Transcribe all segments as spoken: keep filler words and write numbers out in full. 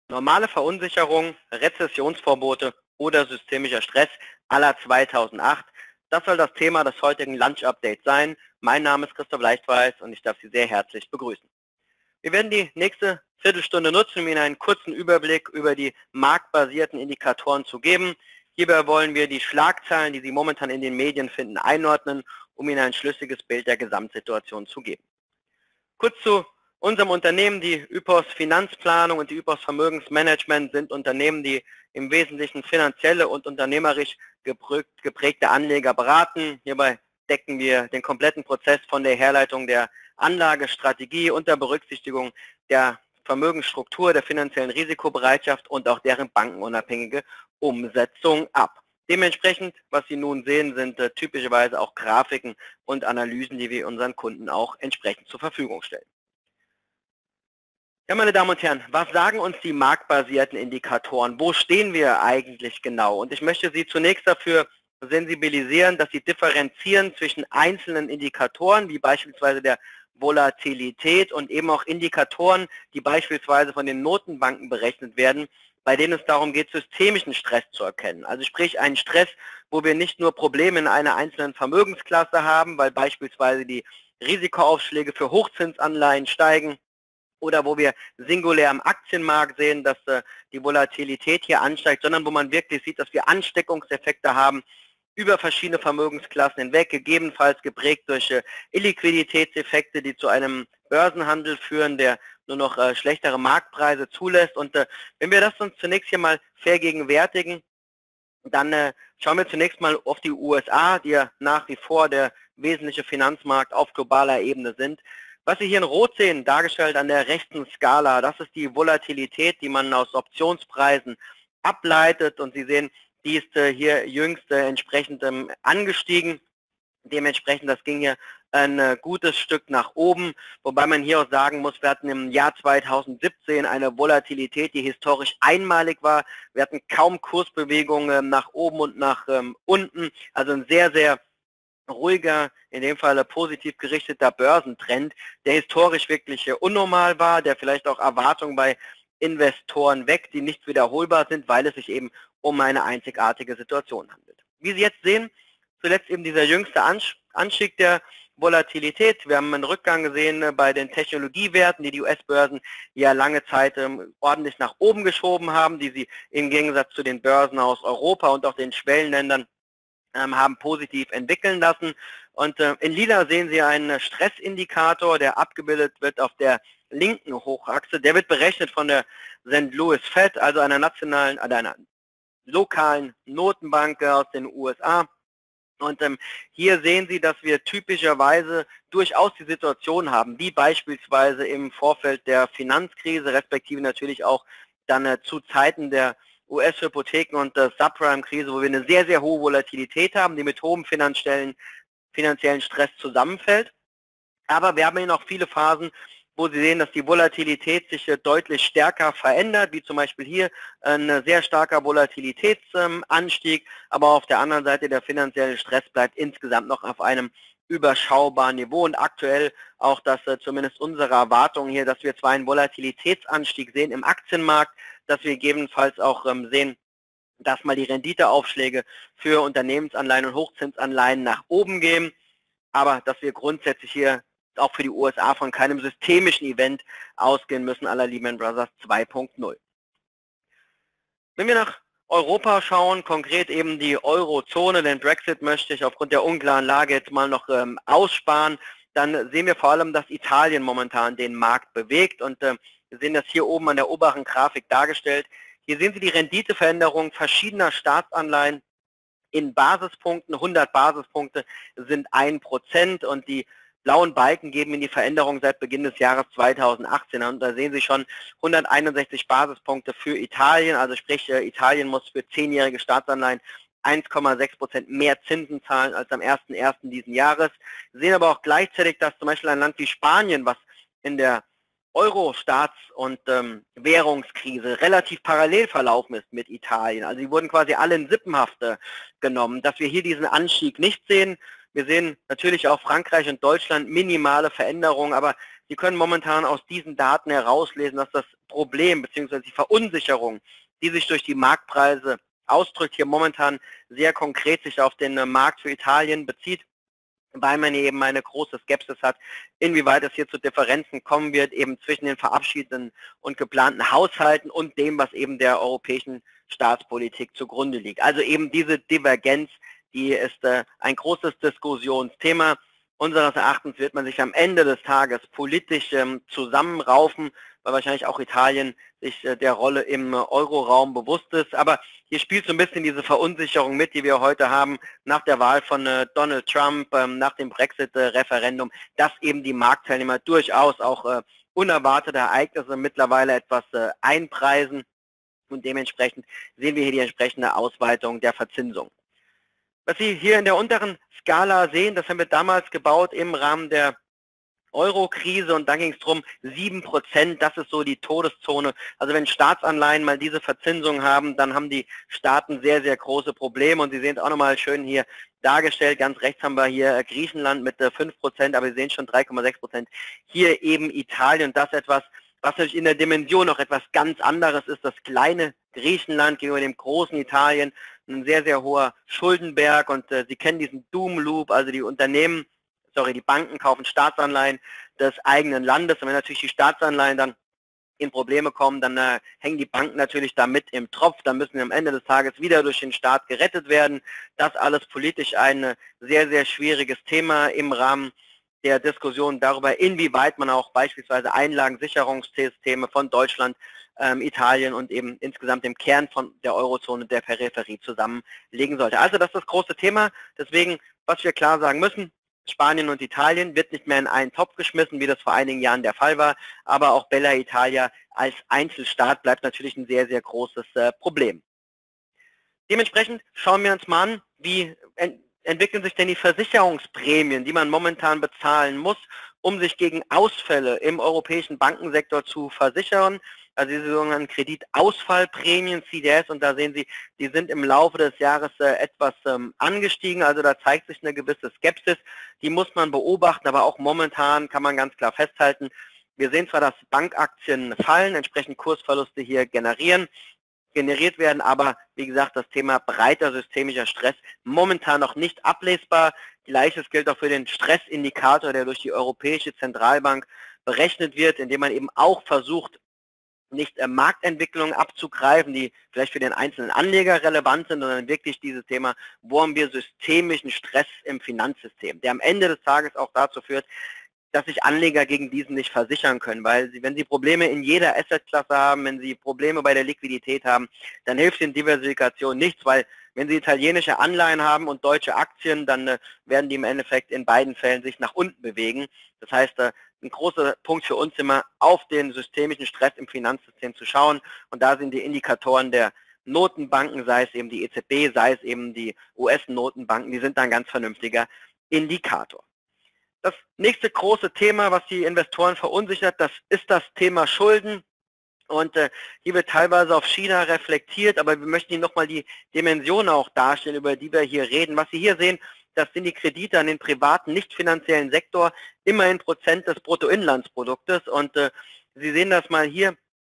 Normale Verunsicherung, Rezessionsvorbote oder systemischer Stress à la zweitausendacht. Das soll das Thema des heutigen Lunch-Updates sein. Mein Name ist Christoph Leichtweiß und ich darf Sie sehr herzlich begrüßen. Wir werden die nächste Viertelstunde nutzen, um Ihnen einen kurzen Überblick über die marktbasierten Indikatoren zu geben. Hierbei wollen wir die Schlagzeilen, die Sie momentan in den Medien finden, einordnen, um Ihnen ein schlüssiges Bild der Gesamtsituation zu geben. Kurz zu unserem Unternehmen. Die Ypos Finanzplanung und die Ypos Vermögensmanagement sind Unternehmen, die im Wesentlichen finanzielle und unternehmerisch geprägte Anleger beraten. Hierbei decken wir den kompletten Prozess von der Herleitung der Anlagestrategie unter Berücksichtigung der Vermögensstruktur, der finanziellen Risikobereitschaft und auch deren bankenunabhängige Umsetzung ab. Dementsprechend, was Sie nun sehen, sind äh, typischerweise auch Grafiken und Analysen, die wir unseren Kunden auch entsprechend zur Verfügung stellen. Ja, meine Damen und Herren, was sagen uns die marktbasierten Indikatoren? Wo stehen wir eigentlich genau? Und ich möchte Sie zunächst dafür sensibilisieren, dass Sie differenzieren zwischen einzelnen Indikatoren, wie beispielsweise der Volatilität und eben auch Indikatoren, die beispielsweise von den Notenbanken berechnet werden, bei denen es darum geht, systemischen Stress zu erkennen. Also sprich einen Stress, wo wir nicht nur Probleme in einer einzelnen Vermögensklasse haben, weil beispielsweise die Risikoaufschläge für Hochzinsanleihen steigen, oder wo wir singulär am Aktienmarkt sehen, dass äh, die Volatilität hier ansteigt, sondern wo man wirklich sieht, dass wir Ansteckungseffekte haben über verschiedene Vermögensklassen hinweg, gegebenenfalls geprägt durch äh, Illiquiditätseffekte, die zu einem Börsenhandel führen, der nur noch äh, schlechtere Marktpreise zulässt. Und äh, wenn wir das uns zunächst hier mal vergegenwärtigen, dann äh, schauen wir zunächst mal auf die U S A, die ja nach wie vor der wesentliche Finanzmarkt auf globaler Ebene sind. Was Sie hier in Rot sehen, dargestellt an der rechten Skala, das ist die Volatilität, die man aus Optionspreisen ableitet. Und Sie sehen, die ist äh, hier jüngst äh, entsprechend ähm, angestiegen. Dementsprechend, das ging hier ein äh, gutes Stück nach oben, wobei man hier auch sagen muss, wir hatten im Jahr zweitausendsiebzehn eine Volatilität, die historisch einmalig war. Wir hatten kaum Kursbewegungen äh, nach oben und nach ähm, unten, also ein sehr, sehr ruhiger, in dem Fall positiv gerichteter Börsentrend, der historisch wirklich unnormal war, der vielleicht auch Erwartungen bei Investoren weckt, die nicht wiederholbar sind, weil es sich eben um eine einzigartige Situation handelt. Wie Sie jetzt sehen, zuletzt eben dieser jüngste Anstieg der Volatilität. Wir haben einen Rückgang gesehen bei den Technologiewerten, die die U S-Börsen ja lange Zeit ähm, ordentlich nach oben geschoben haben, die sie im Gegensatz zu den Börsen aus Europa und auch den Schwellenländern haben positiv entwickeln lassen. Und äh, in lila sehen Sie einen Stressindikator, der abgebildet wird auf der linken Hochachse. Der wird berechnet von der Saint Louis Fed, also einer nationalen, also einer lokalen Notenbank aus den U S A. Und ähm, hier sehen Sie, dass wir typischerweise durchaus die Situation haben, wie beispielsweise im Vorfeld der Finanzkrise, respektive natürlich auch dann äh, zu Zeiten der U S-Hypotheken und der Subprime-Krise, wo wir eine sehr, sehr hohe Volatilität haben, die mit hohem finanziellen, finanziellen Stress zusammenfällt. Aber wir haben hier noch viele Phasen, wo Sie sehen, dass die Volatilität sich deutlich stärker verändert, wie zum Beispiel hier ein sehr starker Volatilitätsanstieg, aber auf der anderen Seite der finanzielle Stress bleibt insgesamt noch auf einem überschaubaren Niveau und aktuell auch, dass zumindest unsere Erwartungen hier, dass wir zwar einen Volatilitätsanstieg sehen im Aktienmarkt, dass wir gegebenenfalls auch sehen, dass mal die Renditeaufschläge für Unternehmensanleihen und Hochzinsanleihen nach oben gehen, aber dass wir grundsätzlich hier auch für die U S A von keinem systemischen Event ausgehen müssen, à la Lehman Brothers zwei punkt null. Wenn wir nach Europa schauen, konkret eben die Eurozone, den Brexit möchte ich aufgrund der unklaren Lage jetzt mal noch ähm, aussparen, dann sehen wir vor allem, dass Italien momentan den Markt bewegt und äh, wir sehen das hier oben an der oberen Grafik dargestellt. Hier sehen Sie die Renditeveränderung verschiedener Staatsanleihen in Basispunkten. hundert Basispunkte sind ein Prozent und die blauen Balken geben Ihnen die Veränderung seit Beginn des Jahres zweitausendachtzehn an. Und da sehen Sie schon hunderteinundsechzig Basispunkte für Italien, also sprich Italien muss für zehnjährige Staatsanleihen eins Komma sechs Prozent mehr Zinsen zahlen als am ersten ersten diesen Jahres. Sie sehen aber auch gleichzeitig, dass zum Beispiel ein Land wie Spanien, was in der Euro-Staats- und ähm, Währungskrise relativ parallel verlaufen ist mit Italien. Also sie wurden quasi alle in Sippenhaft äh, genommen, dass wir hier diesen Anstieg nicht sehen. Wir sehen natürlich auch Frankreich und Deutschland minimale Veränderungen, aber Sie können momentan aus diesen Daten herauslesen, dass das Problem bzw. die Verunsicherung, die sich durch die Marktpreise ausdrückt, hier momentan sehr konkret sich auf den Markt für Italien bezieht, weil man eben eine große Skepsis hat, inwieweit es hier zu Differenzen kommen wird, eben zwischen den verabschiedeten und geplanten Haushalten und dem, was eben der europäischen Staatspolitik zugrunde liegt. Also eben diese Divergenz, die ist äh, ein großes Diskussionsthema. Unseres Erachtens wird man sich am Ende des Tages politisch ähm, zusammenraufen, weil wahrscheinlich auch Italien sich äh, der Rolle im äh, Euroraum bewusst ist. Aber hier spielt so ein bisschen diese Verunsicherung mit, die wir heute haben, nach der Wahl von äh, Donald Trump, ähm, nach dem Brexit-Referendum, dass eben die Marktteilnehmer durchaus auch äh, unerwartete Ereignisse mittlerweile etwas äh, einpreisen. Und dementsprechend sehen wir hier die entsprechende Ausweitung der Verzinsung. Was Sie hier in der unteren Skala sehen, das haben wir damals gebaut im Rahmen der Euro-Krise und da ging es darum, sieben Prozent, das ist so die Todeszone. Also wenn Staatsanleihen mal diese Verzinsung haben, dann haben die Staaten sehr, sehr große Probleme und Sie sehen es auch nochmal schön hier dargestellt. Ganz rechts haben wir hier Griechenland mit fünf Prozent, aber Sie sehen schon drei Komma sechs Prozent. Hier eben Italien, das etwas, was natürlich in der Dimension noch etwas ganz anderes ist, das kleine Griechenland gegenüber dem großen Italien, ein sehr, sehr hoher Schuldenberg und äh, Sie kennen diesen Doom Loop, also die Unternehmen, sorry, die Banken kaufen Staatsanleihen des eigenen Landes und wenn natürlich die Staatsanleihen dann in Probleme kommen, dann äh, hängen die Banken natürlich da mit im Tropf, dann müssen sie am Ende des Tages wieder durch den Staat gerettet werden. Das alles politisch ein äh, sehr, sehr schwieriges Thema im Rahmen der Diskussion darüber, inwieweit man auch beispielsweise Einlagensicherungssysteme von Deutschland, ähm, Italien und eben insgesamt dem Kern von der Eurozone, der Peripherie zusammenlegen sollte. Also das ist das große Thema. Deswegen, was wir klar sagen müssen, Spanien und Italien wird nicht mehr in einen Topf geschmissen, wie das vor einigen Jahren der Fall war, aber auch Bella Italia als Einzelstaat bleibt natürlich ein sehr, sehr großes äh, Problem. Dementsprechend schauen wir uns mal an, wie ent entwickeln sich denn die Versicherungsprämien, die man momentan bezahlen muss, um sich gegen Ausfälle im europäischen Bankensektor zu versichern. Also diese sogenannten Kreditausfallprämien, C D S, und da sehen Sie, die sind im Laufe des Jahres äh, etwas ähm, angestiegen, also da zeigt sich eine gewisse Skepsis, die muss man beobachten, aber auch momentan kann man ganz klar festhalten, wir sehen zwar, dass Bankaktien fallen, entsprechend Kursverluste hier generieren, generiert werden, aber wie gesagt, das Thema breiter systemischer Stress momentan noch nicht ablesbar. Gleiches gilt auch für den Stressindikator, der durch die Europäische Zentralbank berechnet wird, indem man eben auch versucht, nicht äh, Marktentwicklungen abzugreifen, die vielleicht für den einzelnen Anleger relevant sind, sondern wirklich dieses Thema, wo haben wir systemischen Stress im Finanzsystem, der am Ende des Tages auch dazu führt, dass sich Anleger gegen diesen nicht versichern können, weil sie, wenn sie Probleme in jeder Assetklasse haben, wenn sie Probleme bei der Liquidität haben, dann hilft ihnen Diversifikation nichts, weil wenn sie italienische Anleihen haben und deutsche Aktien, dann äh, werden die im Endeffekt in beiden Fällen sich nach unten bewegen. Das heißt, äh, ein großer Punkt für uns immer, auf den systemischen Stress im Finanzsystem zu schauen und da sind die Indikatoren der Notenbanken, sei es eben die E Z B, sei es eben die U S-Notenbanken, die sind dann ein ganz vernünftiger Indikator. Das nächste große Thema, was die Investoren verunsichert, das ist das Thema Schulden. Und äh, hier wird teilweise auf China reflektiert, aber wir möchten Ihnen nochmal die Dimensionen auch darstellen, über die wir hier reden. Was Sie hier sehen, das sind die Kredite an den privaten, nicht finanziellen Sektor, immerhin Prozent des Bruttoinlandsproduktes. Und äh, Sie sehen das mal hier.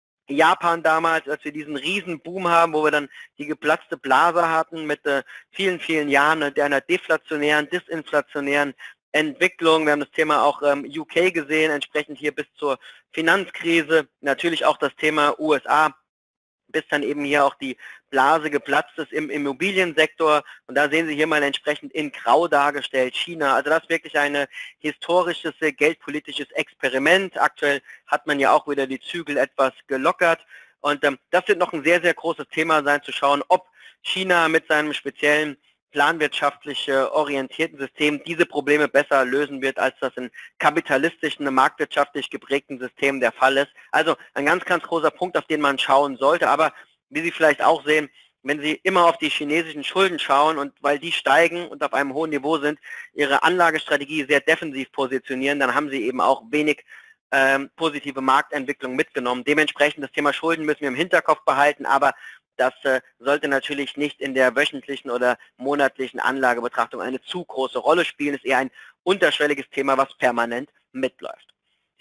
Japan damals, als wir diesen riesen Boom haben, wo wir dann die geplatzte Blase hatten mit äh, vielen, vielen Jahren äh, einer deflationären, disinflationären Entwicklung. Wir haben das Thema auch ähm, U K gesehen, entsprechend hier bis zur Finanzkrise. Natürlich auch das Thema U S A, bis dann eben hier auch die Blase geplatzt ist im Immobiliensektor. Und da sehen Sie hier mal entsprechend in Grau dargestellt China. Also das ist wirklich ein historisches, geldpolitisches Experiment. Aktuell hat man ja auch wieder die Zügel etwas gelockert. Und ähm, das wird noch ein sehr, sehr großes Thema sein, zu schauen, ob China mit seinem speziellen planwirtschaftlich äh, orientierten System diese Probleme besser lösen wird, als das in kapitalistischen, marktwirtschaftlich geprägten Systemen der Fall ist. Also ein ganz, ganz großer Punkt, auf den man schauen sollte. Aber wie Sie vielleicht auch sehen, wenn Sie immer auf die chinesischen Schulden schauen und weil die steigen und auf einem hohen Niveau sind, Ihre Anlagestrategie sehr defensiv positionieren, dann haben Sie eben auch wenig ähm, positive Marktentwicklung mitgenommen. Dementsprechend das Thema Schulden müssen wir im Hinterkopf behalten, aber das äh, sollte natürlich nicht in der wöchentlichen oder monatlichen Anlagebetrachtung eine zu große Rolle spielen. Es ist eher ein unterschwelliges Thema, was permanent mitläuft.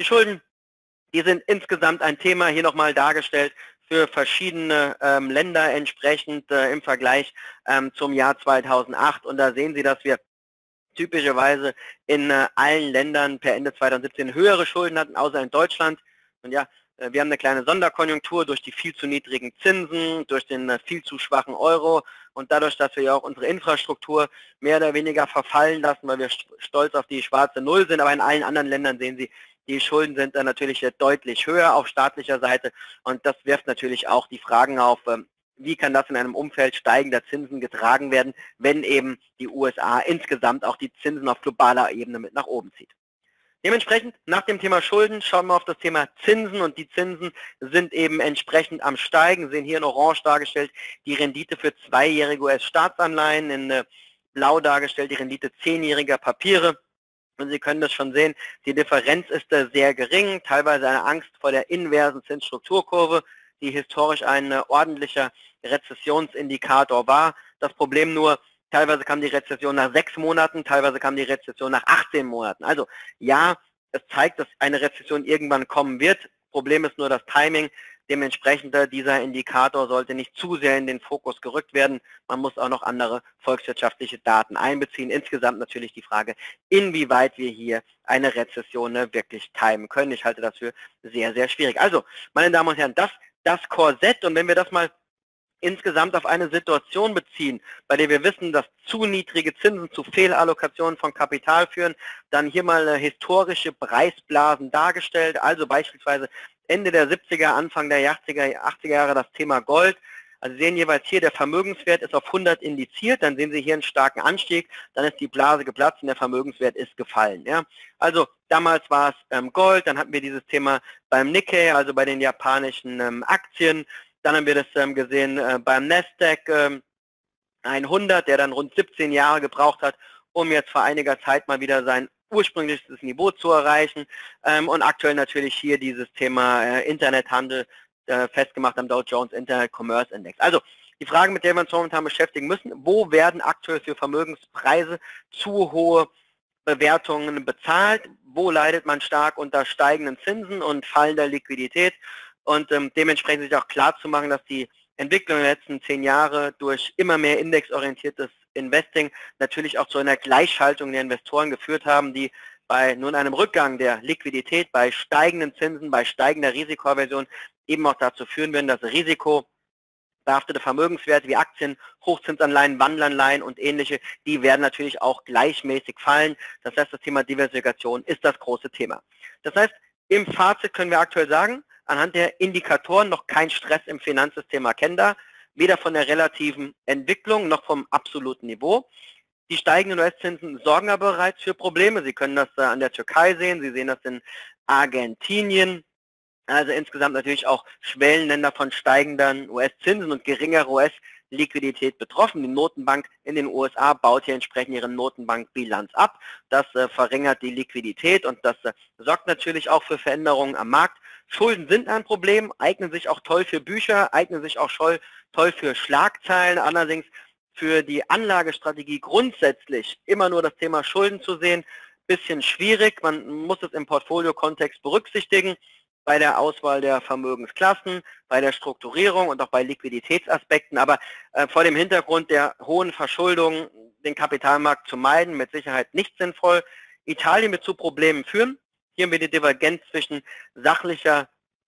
Die Schulden, die sind insgesamt ein Thema, hier nochmal dargestellt, für verschiedene ähm, Länder entsprechend äh, im Vergleich ähm, zum Jahr zweitausendacht. Und da sehen Sie, dass wir typischerweise in äh, allen Ländern per Ende zweitausendsiebzehn höhere Schulden hatten, außer in Deutschland. Und ja, äh, wir haben eine kleine Sonderkonjunktur durch die viel zu niedrigen Zinsen, durch den äh, viel zu schwachen Euro und dadurch, dass wir ja auch unsere Infrastruktur mehr oder weniger verfallen lassen, weil wir stolz auf die schwarze Null sind. Aber in allen anderen Ländern sehen Sie, die Schulden sind dann natürlich deutlich höher auf staatlicher Seite und das wirft natürlich auch die Fragen auf, wie kann das in einem Umfeld steigender Zinsen getragen werden, wenn eben die U S A insgesamt auch die Zinsen auf globaler Ebene mit nach oben zieht. Dementsprechend, nach dem Thema Schulden, schauen wir auf das Thema Zinsen und die Zinsen sind eben entsprechend am Steigen, sehen hier in Orange dargestellt die Rendite für zweijährige U S-Staatsanleihen, in Blau dargestellt die Rendite zehnjähriger Papiere. Und Sie können das schon sehen, die Differenz ist da sehr gering, teilweise eine Angst vor der inversen Zinsstrukturkurve, die historisch ein ordentlicher Rezessionsindikator war. Das Problem nur, teilweise kam die Rezession nach sechs Monaten, teilweise kam die Rezession nach achtzehn Monaten. Also ja, es zeigt, dass eine Rezession irgendwann kommen wird. Problem ist nur das Timing. Dementsprechend dieser Indikator sollte nicht zu sehr in den Fokus gerückt werden. Man muss auch noch andere volkswirtschaftliche Daten einbeziehen. Insgesamt natürlich die Frage, inwieweit wir hier eine Rezession wirklich timen können. Ich halte das für sehr, sehr schwierig. Also, meine Damen und Herren, das, das Korsett, und wenn wir das mal insgesamt auf eine Situation beziehen, bei der wir wissen, dass zu niedrige Zinsen zu Fehlallokationen von Kapital führen, dann hier mal historische Preisblasen dargestellt, also beispielsweise Ende der siebziger, Anfang der achtziger Jahre das Thema Gold. Also Sie sehen jeweils hier, der Vermögenswert ist auf hundert indiziert, dann sehen Sie hier einen starken Anstieg, dann ist die Blase geplatzt und der Vermögenswert ist gefallen. Ja? Also damals war es ähm, Gold, dann hatten wir dieses Thema beim Nikkei, also bei den japanischen ähm, Aktien. Dann haben wir das ähm, gesehen äh, beim Nasdaq ähm, hundert, der dann rund siebzehn Jahre gebraucht hat, um jetzt vor einiger Zeit mal wieder sein ursprüngliches Niveau zu erreichen. Ähm, und aktuell natürlich hier dieses Thema äh, Internethandel äh, festgemacht am Dow Jones Internet Commerce Index. Also die Frage, mit der wir uns momentan beschäftigen müssen, wo werden aktuell für Vermögenspreise zu hohe Bewertungen bezahlt? Wo leidet man stark unter steigenden Zinsen und fallender Liquidität? Und ähm, dementsprechend sich auch klar zu machen, dass die Entwicklung der letzten zehn Jahre durch immer mehr indexorientiertes Investing natürlich auch zu einer Gleichschaltung der Investoren geführt haben, die bei nun einem Rückgang der Liquidität, bei steigenden Zinsen, bei steigender Risikoaversion eben auch dazu führen werden, dass risikobehaftete Vermögenswerte wie Aktien, Hochzinsanleihen, Wandelanleihen und ähnliche, die werden natürlich auch gleichmäßig fallen. Das heißt, das Thema Diversifikation ist das große Thema. Das heißt, im Fazit können wir aktuell sagen, anhand der Indikatoren noch kein Stress im Finanzsystem erkennbar, weder von der relativen Entwicklung noch vom absoluten Niveau. Die steigenden U S-Zinsen sorgen aber bereits für Probleme. Sie können das äh, an der Türkei sehen, Sie sehen das in Argentinien. Also insgesamt natürlich auch Schwellenländer von steigenden U S-Zinsen und geringerer U S-Liquidität betroffen. Die Notenbank in den U S A baut hier entsprechend ihre Notenbankbilanz ab. Das äh, verringert die Liquidität und das äh, sorgt natürlich auch für Veränderungen am Markt. Schulden sind ein Problem, eignen sich auch toll für Bücher, eignen sich auch toll für Schlagzeilen. Allerdings für die Anlagestrategie grundsätzlich immer nur das Thema Schulden zu sehen, bisschen schwierig. Man muss es im Portfolio-Kontext berücksichtigen, bei der Auswahl der Vermögensklassen, bei der Strukturierung und auch bei Liquiditätsaspekten. Aber äh, vor dem Hintergrund der hohen Verschuldung den Kapitalmarkt zu meiden, mit Sicherheit nicht sinnvoll. Italien wird zu Problemen führen. Hier haben wir die Divergenz zwischen sachlicher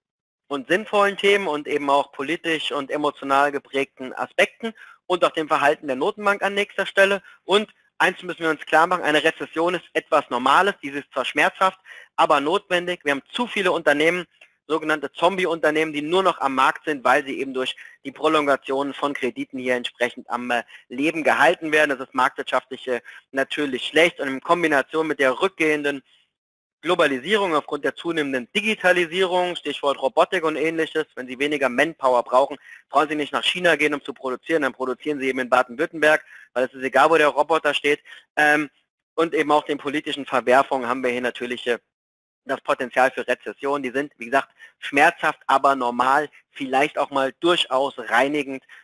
und sinnvollen Themen und eben auch politisch und emotional geprägten Aspekten und auch dem Verhalten der Notenbank an nächster Stelle. Und eins müssen wir uns klar machen, eine Rezession ist etwas Normales, dies ist zwar schmerzhaft, aber notwendig. Wir haben zu viele Unternehmen, sogenannte Zombie-Unternehmen, die nur noch am Markt sind, weil sie eben durch die Prolongation von Krediten hier entsprechend am Leben gehalten werden. Das ist marktwirtschaftlich natürlich schlecht und in Kombination mit der rückgehenden Globalisierung aufgrund der zunehmenden Digitalisierung, Stichwort Robotik und ähnliches. Wenn Sie weniger Manpower brauchen, brauchen Sie nicht nach China gehen, um zu produzieren, dann produzieren Sie eben in Baden-Württemberg, weil es ist egal, wo der Roboter steht. Und eben auch den politischen Verwerfungen haben wir hier natürlich das Potenzial für Rezession. Die sind, wie gesagt, schmerzhaft, aber normal, vielleicht auch mal durchaus reinigend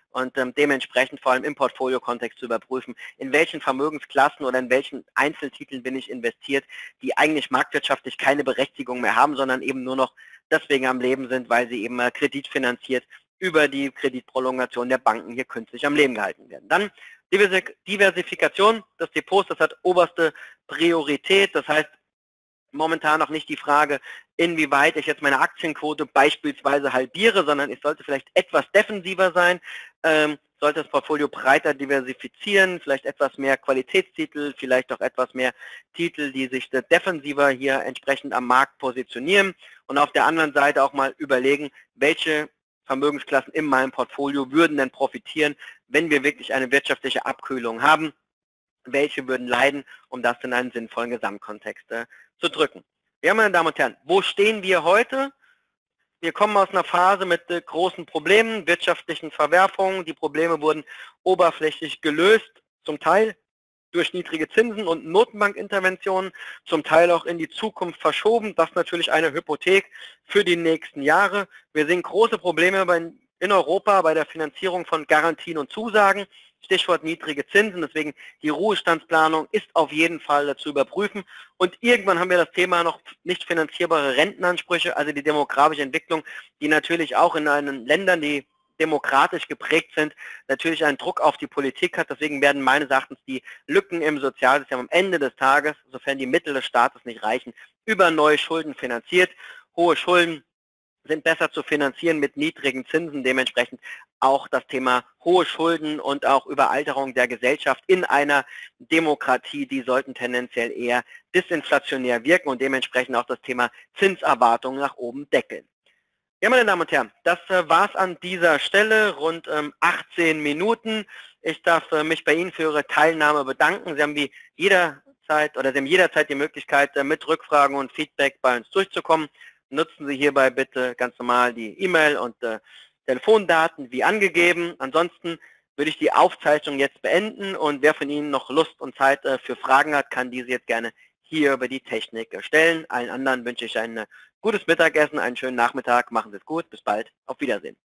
und ähm, dementsprechend vor allem im Portfolio-Kontext zu überprüfen, in welchen Vermögensklassen oder in welchen Einzeltiteln bin ich investiert, die eigentlich marktwirtschaftlich keine Berechtigung mehr haben, sondern eben nur noch deswegen am Leben sind, weil sie eben äh, kreditfinanziert über die Kreditprolongation der Banken hier künstlich am Leben gehalten werden. Dann Diversifikation des Depots, das hat oberste Priorität, das heißt momentan noch nicht die Frage, inwieweit ich jetzt meine Aktienquote beispielsweise halbiere, sondern ich sollte vielleicht etwas defensiver sein, ähm, sollte das Portfolio breiter diversifizieren, vielleicht etwas mehr Qualitätstitel, vielleicht auch etwas mehr Titel, die sich defensiver hier entsprechend am Markt positionieren und auf der anderen Seite auch mal überlegen, welche Vermögensklassen in meinem Portfolio würden denn profitieren, wenn wir wirklich eine wirtschaftliche Abkühlung haben, welche würden leiden, um das in einen sinnvollen Gesamtkontext äh, zu drücken. Ja, meine Damen und Herren, wo stehen wir heute? Wir kommen aus einer Phase mit äh, großen Problemen, wirtschaftlichen Verwerfungen. Die Probleme wurden oberflächlich gelöst, zum Teil durch niedrige Zinsen und Notenbankinterventionen, zum Teil auch in die Zukunft verschoben. Das ist natürlich eine Hypothek für die nächsten Jahre. Wir sehen große Probleme bei, in Europa bei der Finanzierung von Garantien und Zusagen. Stichwort niedrige Zinsen, deswegen die Ruhestandsplanung ist auf jeden Fall zu überprüfen. Und irgendwann haben wir das Thema noch nicht finanzierbare Rentenansprüche, also die demografische Entwicklung, die natürlich auch in einen Ländern, die demokratisch geprägt sind, natürlich einen Druck auf die Politik hat. Deswegen werden meines Erachtens die Lücken im Sozialsystem am Ende des Tages, sofern die Mittel des Staates nicht reichen, über neue Schulden finanziert. Hohe Schulden sind besser zu finanzieren mit niedrigen Zinsen, dementsprechend auch das Thema hohe Schulden und auch Überalterung der Gesellschaft in einer Demokratie, die sollten tendenziell eher disinflationär wirken und dementsprechend auch das Thema Zinserwartungen nach oben deckeln. Ja, meine Damen und Herren, das äh, war es an dieser Stelle, rund ähm, achtzehn Minuten. Ich darf äh, mich bei Ihnen für Ihre Teilnahme bedanken. Sie haben wie jederzeit oder Sie haben jederzeit die Möglichkeit, äh, mit Rückfragen und Feedback bei uns durchzukommen. Nutzen Sie hierbei bitte ganz normal die E-Mail und äh, Telefondaten wie angegeben. Ansonsten würde ich die Aufzeichnung jetzt beenden und wer von Ihnen noch Lust und Zeit äh, für Fragen hat, kann diese jetzt gerne hier über die Technik äh, stellen. Allen anderen wünsche ich ein äh, gutes Mittagessen, einen schönen Nachmittag, machen Sie es gut, bis bald, auf Wiedersehen.